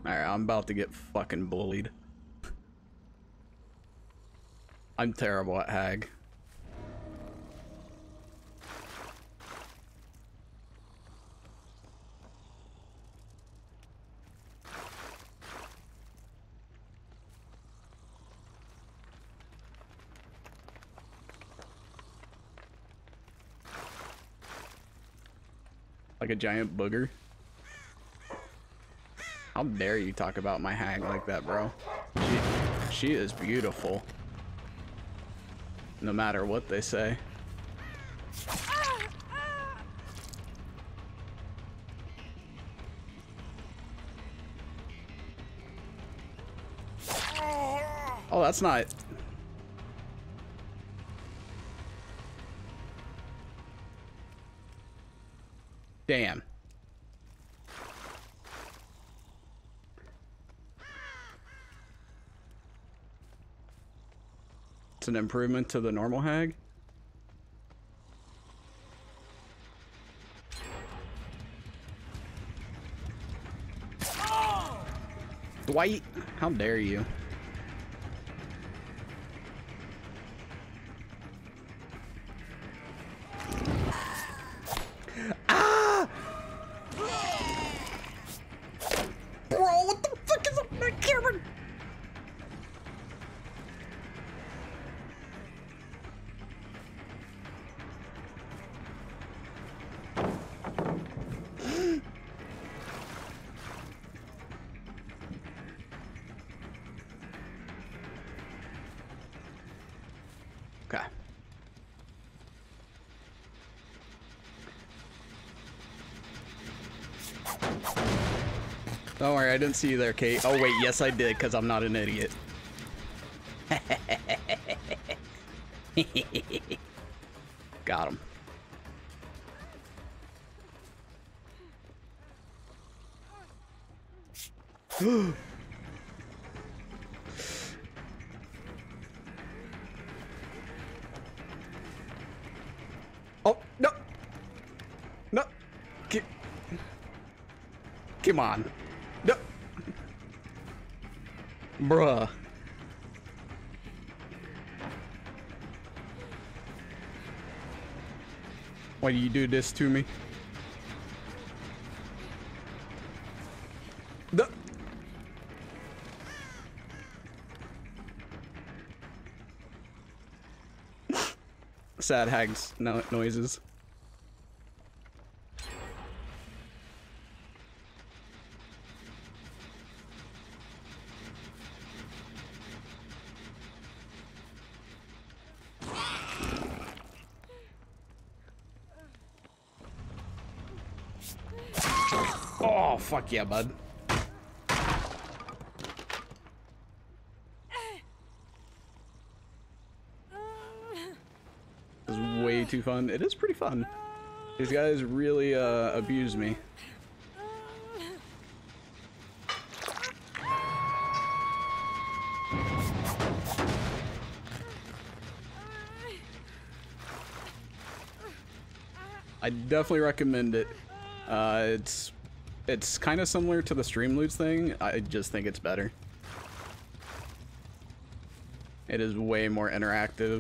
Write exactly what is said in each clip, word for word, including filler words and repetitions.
Alright, I'm about to get fucking bullied. I'm terrible at Hag. Like a giant booger. How dare you talk about my Hag like that, bro? She, she is beautiful. No matter what they say. Oh, that's not... Damn. It's an improvement to the normal Hag. Dwight, how dare you? Ah! Bro, what the fuck is up with that camera? Okay. Don't worry, I didn't see you there, Kate. Oh wait, yes I did, because I'm not an idiot. Got him. Oh, no. No. K Come on. No. Bruh. Why do you do this to me? No. Sad Hags no noises. Oh, fuck yeah, bud. This is way too fun. It is pretty fun. These guys really uh, abuse me. I definitely recommend it. Uh, it's it's kind of similar to the Stream Loots thing. I just think it's better. It is way more interactive.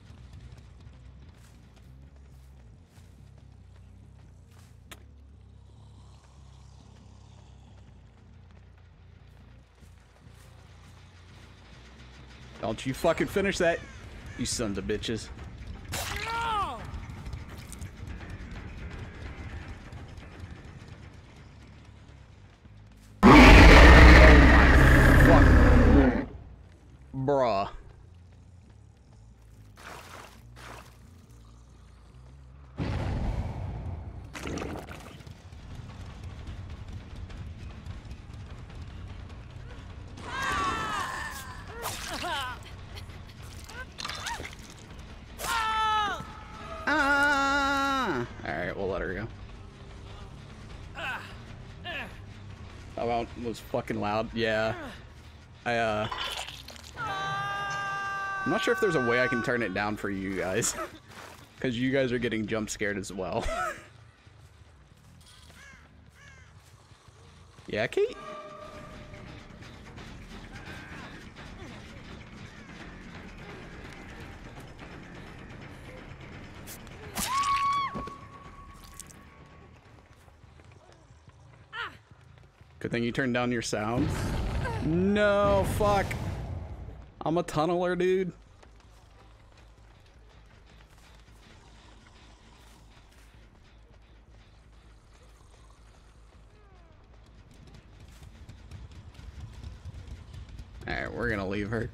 Don't you fucking finish that, you sons of bitches. Bruh. Ah! Alright, we'll let her go. That one was fucking loud. Yeah. I, uh... I'm not sure if there's a way I can turn it down for you guys. Because you guys are getting jump scared as well. Yeah, Kate? Good thing you turned down your sound. No, fuck. I'm a tunneler, dude. Alright, we're gonna leave her.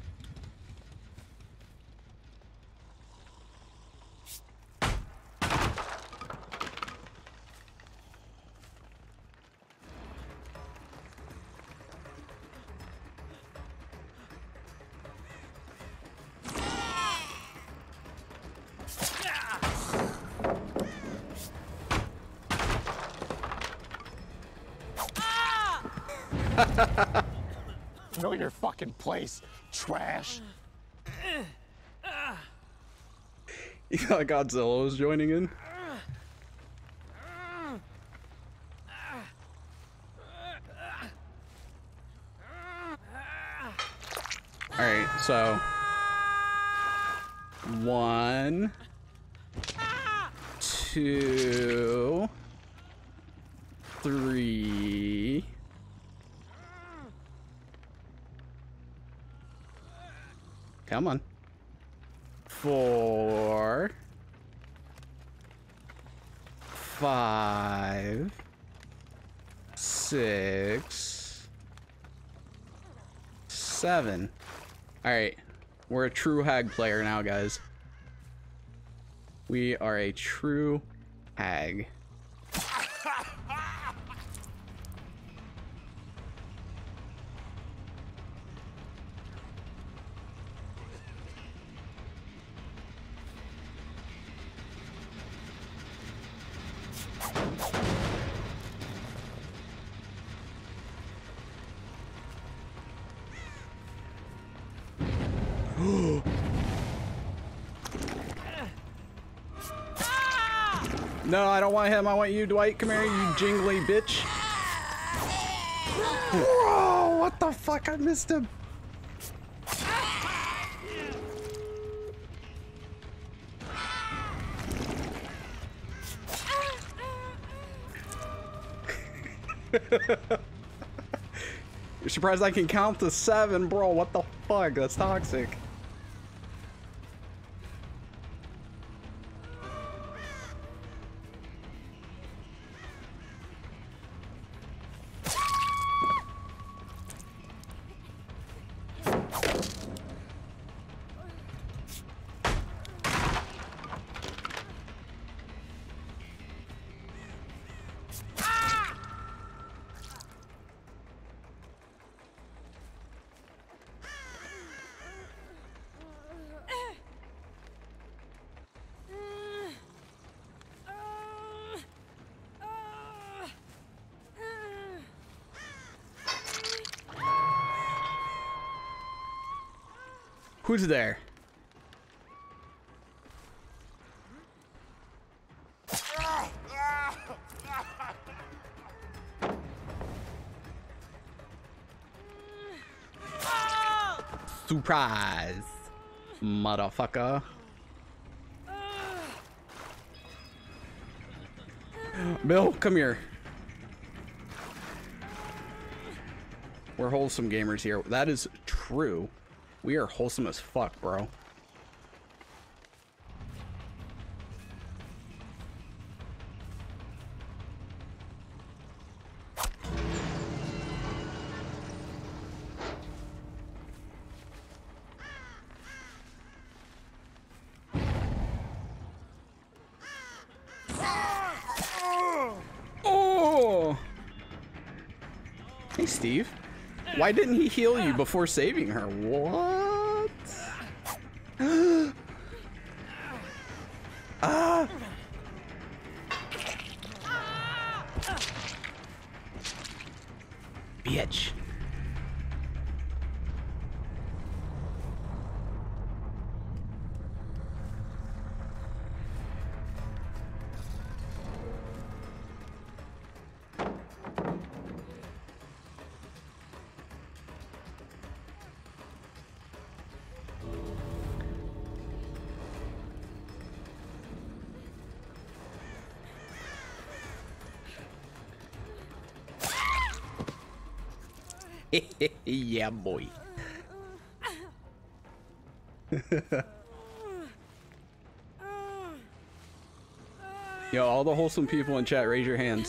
Know your fucking place, trash. You thought Godzilla was joining in? Alright, so one, two, three. Come on. Four. Five. Six. Seven. Alright. We're a true hag player now, guys. We are a true hag. No, I don't want him. I want you, Dwight. Come here, you jingly bitch. Whoa, what the fuck? I missed him. You're surprised I can count to seven, bro. What the fuck? That's toxic. Who's there? Surprise, motherfucker. Bill, come here. We're wholesome gamers here. That is true. We are wholesome as fuck, bro. Oh! Hey, Steve. Why didn't he heal you before saving her? What? Ah! Bitch. Yeah, boy. Yo, all the wholesome people in chat, raise your hands.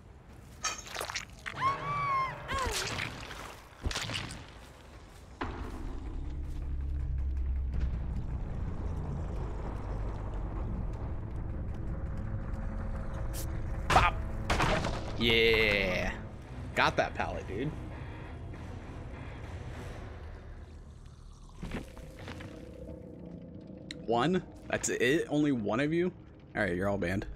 Pop! Yeah. Got that pallet, dude. One? That's it? Only one of you? Alright, you're all banned.